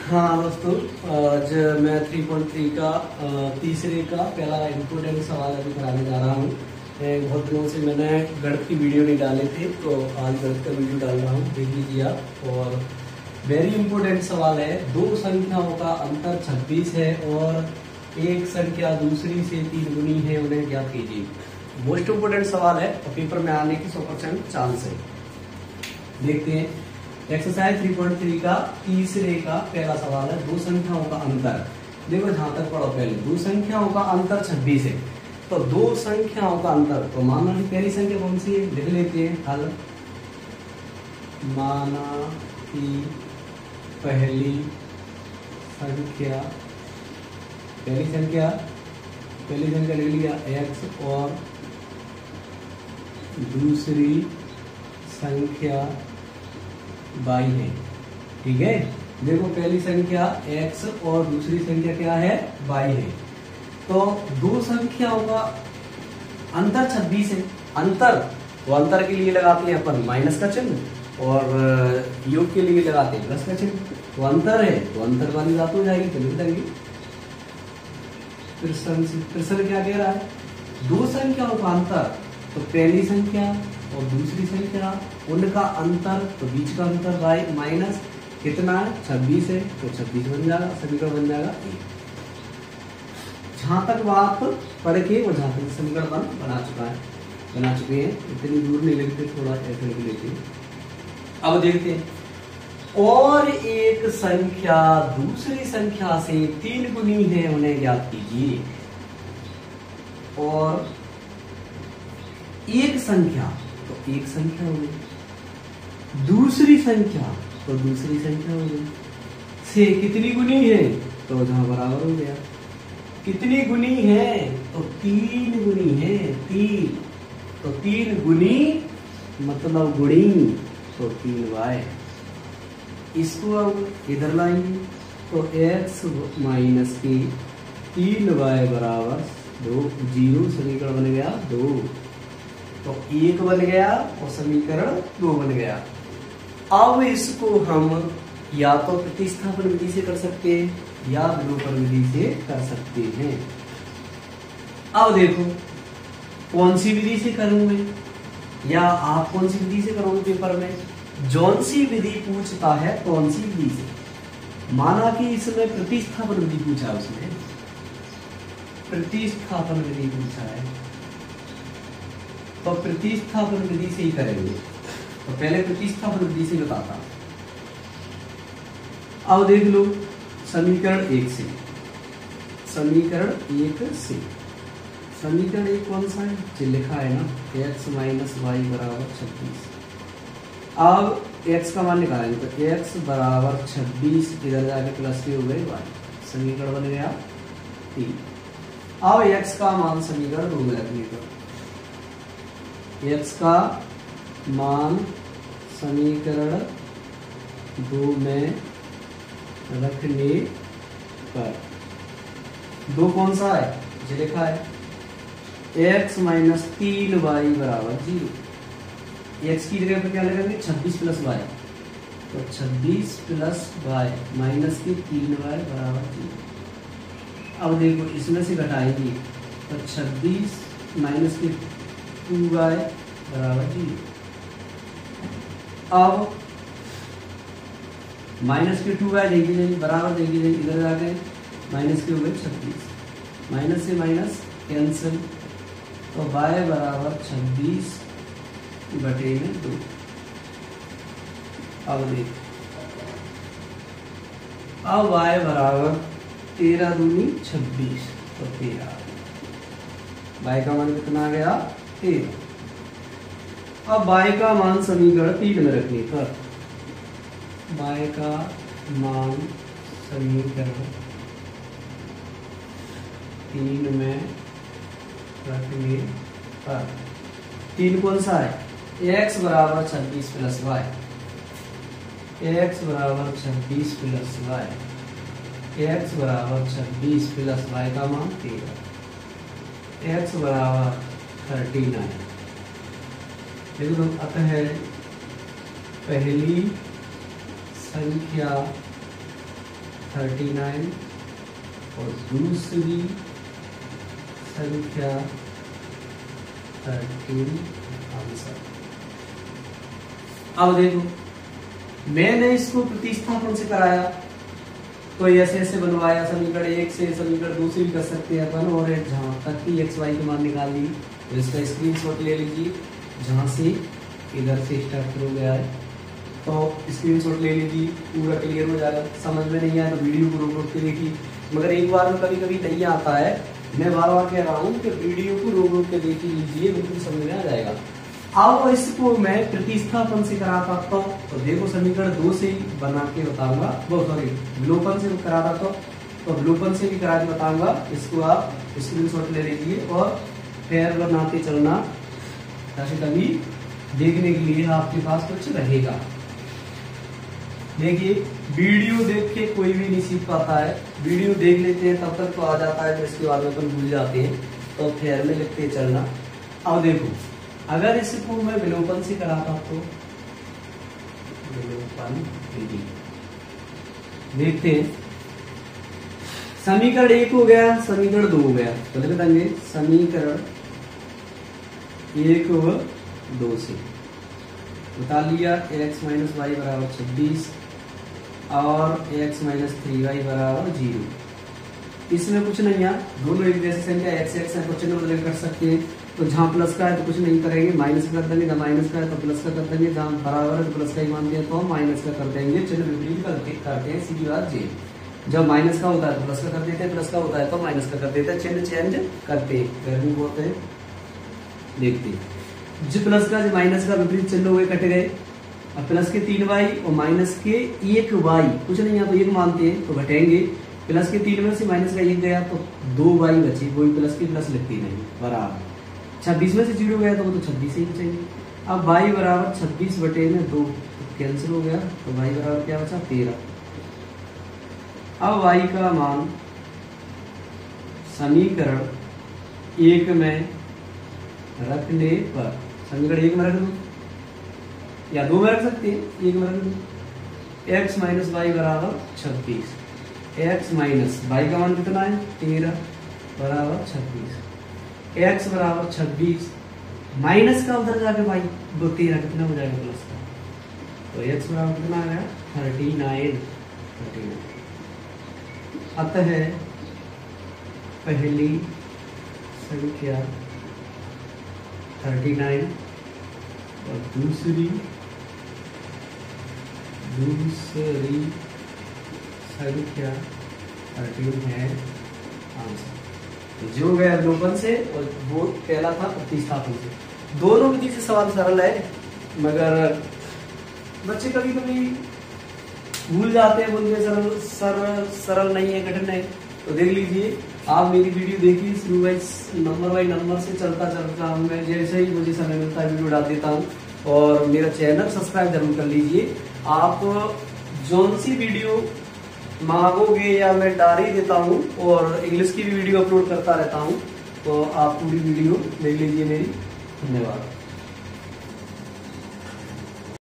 हाँ दोस्तों, आज मैं 3.3 का तीसरे का पहला इम्पोर्टेंट सवाल अभी कराने जा रहा हूँ। बहुत दिनों से मैंने गणित की वीडियो नहीं डाले थे, तो आज गणित का वीडियो डाल रहा हूँ, देख लीजिए आप। और वेरी इंपॉर्टेंट सवाल है। दो संख्याओं का अंतर 26 है और एक संख्या दूसरी से 3 गुनी है, उन्हें ज्ञात कीजिए। मोस्ट इम्पोर्टेंट सवाल है और पेपर में आने की 100% चांस है। देखते हैं एक्सरसाइज 3.3 का तीसरे का पहला सवाल है। दो संख्याओं का अंतर, देखो जहां तक पढ़ो पहले, दो संख्याओं का अंतर 26 है। तो दो संख्याओं का अंतर, तो माना कि पहली संख्या कौन सी है, लिख लेते हैं हल। माना कि पहली संख्या लिख लिया x और दूसरी संख्या y है। ठीक है, देखो पहली संख्या x और दूसरी संख्या क्या है, y है। तो दो संख्याओं का अंतर 26 है। अंतर, तो अंतर के लिए लगाते हैं अपन माइनस का चिन्ह और योग के लिए लगाते हैं प्लस का चिन्ह। तो अंतर है, तो अंतर वाली बात हो जाएगी, तो लिख देंगे। प्रश्न क्या कह रहा है, दो संख्याओं का अंतर, तो पहली संख्या और दूसरी संख्या उनका अंतर, तो बीच का अंतर y माइनस कितना है, 26 है, तो 26 बन जाएगा, समीकरण बन जाएगा 1। जहां तक बात पढ़ के और जहां तक समीकरण बना चुके हैं, इतनी दूर नहीं लिखते, थोड़ा ऐसे लिख लेते हैं। अब देखते हैं, और एक संख्या दूसरी संख्या से 3 गुनी है, उन्हें ज्ञात कीजिए। और एक संख्या, तो एक संख्या हो गई, दूसरी संख्या, तो दूसरी संख्या हो गई, से कितनी गुनी है, तो जहां बराबर हो गया। कितनी गुनी है, तो 3 गुनी है, 3, तो 3 गुनी मतलब गुणी, तो 3y। इसको अब इधर लाएंगे, तो x माइनस की 3y बराबर 2, 0, समीकरण बन गया 2, तो 1 बन गया और समीकरण 2 बन गया। अब इसको हम या तो प्रतिस्थापन विधि से कर सकते हैं या विलोपन विधि से कर सकते हैं। अब देखो कौन सी विधि से करूं मैं, या आप कौन सी विधि से करोगे पेपर में, जौन सी विधि पूछता है कौन सी विधि से। माना कि इसमें प्रतिस्थापन विधि पूछा है, उसमें प्रतिस्थापन विधि पूछा है, तो प्रतिस्थापन विधि से ही करेंगे। तो पहले प्रतिस्थापन विधि से बताता। अब देख लो समीकरण 1 से, समीकरण 1 कौन सा है, जो लिखा है ना, x माइनस वाई बराबर 26। अब x का मान निकालेंगे, तो x बराबर 26, इधर जाके प्लस के हो गए y, समीकरण बन गया 3। अब x का मान समीकरण 2 में रखने का, x का मान समीकरण 2 में रखने पर 2 कौन सा है, जो लिखा है x माइनस 3y बराबर 0। x की जगह पर क्या लगाएंगे, 26 प्लस y, तो 26 प्लस y माइनस के 3y बराबर 0। अब देखो इसमें से घटाएंगे, तो 26 माइनस के 2y बराबर 0। अब माइनस के 2y देंगे बराबर देंगे, इधर आ गए माइनस के हो गए 26, माइनस से माइनस कैंसिल, तो y बराबर 26 बटे में 2। अब देख, अब y बराबर 13 दूनी 26, तो 13, y का मान कितना आ गया, 13। अब y का मान समीकरण 3 में रखने पर, y का मान समीकरण 3 में रखने पर 3 कौन सा है, x बराबर 26 प्लस y, x बराबर 26 प्लस y, x बराबर 26 प्लस y का मान 13, x बराबर 39। देखो अतः पहली संख्या 39 और दूसरी संख्या 13 आंसर। अब देखो मैंने इसको प्रतिस्थापन से कराया तो ऐसे ऐसे बनवाया, समीकरण 1 से समीकरण 2 से भी कर सकते हैं अपन, और जहां तक की एक्स वाई के मान निकाल ली तो इसका स्क्रीनशॉट ले लीजिए, जहां से इधर से स्टार्ट हो गया है तो स्क्रीनशॉट ले लीजिए, पूरा क्लियर हो जाएगा। समझ में नहीं आया तो वीडियो को रोक रोक के देखिए, मगर एक बार में कभी कभी नहीं आता है, मैं बार बार कह रहा हूँ कि वीडियो को रोक रोक के देख लीजिए, बिल्कुल समझ में आ जाएगा। अब इसको मैं प्रतिस्थापन से कराता तो देखो समीकरण 2 से ही बना के बताऊंगा, वो सॉरी विलोपन से कराता तो विलोपन से भी करा के बताऊंगा। इसको आप स्क्रीनशॉट ले लीजिए और फिर बनाते चलना, ताकि कभी देखने के लिए आपके पास कुछ रहेगा। देखिए वीडियो देख के कोई भी नहीं सीख पाता है, वीडियो देख लेते हैं तब तक तो आ जाता है, तो इसके बाद में अपन भूल जाते हैं, तो फिर में लिखते चलना। अब देखो अगर इसको मैं विलोपन से कराता तो विलोपन देखते हैं, समीकरण 1 हो गया, समीकरण 2 हो गया, तो लिख देंगे समीकरण 1 व 2 से बता लिया x माइनस वाई बराबर 26 और x माइनस 3y बराबर 0। इसमें कुछ नहीं है, दोनों एक जैसी संख्या x x है, कुछ नहीं बदल कर सकते हैं, तो जहां प्लस का है तो कुछ नहीं करेंगे, माइनस कर देंगे, जहां माइनस का है तो प्लस का कर देंगे, जहां बराबर है तो प्लस का ही मानते हैं तो हम माइनस का कर देंगे, चिन्ह विपरीत करते हैं, सीधी बात जी। जब माइनस का होता है तो प्लस का कर देते हैं, प्लस का होता है तो माइनस का कर देते हैं, चिन्ह चेंज करते हैं, बोलते हैं। देखते हैं जो प्लस का जो माइनस का विपरीत चिन्ह हुए कट गए, अब प्लस के 3y और माइनस के 1y, कुछ नहीं है तो 1 मानते हैं तो घटेंगे, प्लस के 3 में से माइनस का 1 गया तो 2y बची, कोई प्लस की प्लस लिखती नहीं, बराबर 26 में से 0 गया तो वो तो 26 ही बचेंगे। अब y बराबर 26 बटे में 2 कैंसिल हो गया, तो y बराबर क्या बचा 13। अब y का मान समीकरण 1 में रखने पर, समीकरण 1 में रख दो या 2 में रख सकते हैं, 1 में रख दो, x माइनस वाई बराबर 26, x माइनस वाई का मान कितना है 13 बराबर 26, x बराबर 26 माइनस का उधर जाके भाई 13 कितना हो जाएगा प्लस का, तो x बराबर कितना आ गया 39। अतः पहली संख्या 39 और दूसरी संख्या 13 है आंसर। तो जो गया अवलोकन से और वो पहला था प्रतिस्थापन से। दोनों विधि से सवाल सरल है, मगर बच्चे कभी कभी भूल जाते हैं, बोलते सरल नहीं है, कठिन है। तो देख लीजिए, आप मेरी वीडियो देखिए, शुरू बाई नंबर से चलता मैं जैसे ही मुझे समय मिलता है वीडियो डाल देता हूँ। और मेरा चैनल सब्सक्राइब जरूर कर लीजिए। आप जोन सी वीडियो मांगोगे या मैं डाल ही देता हूँ, और इंग्लिश की भी वीडियो अपलोड करता रहता हूँ, तो आप पूरी वीडियो देख लीजिए मेरी। धन्यवाद।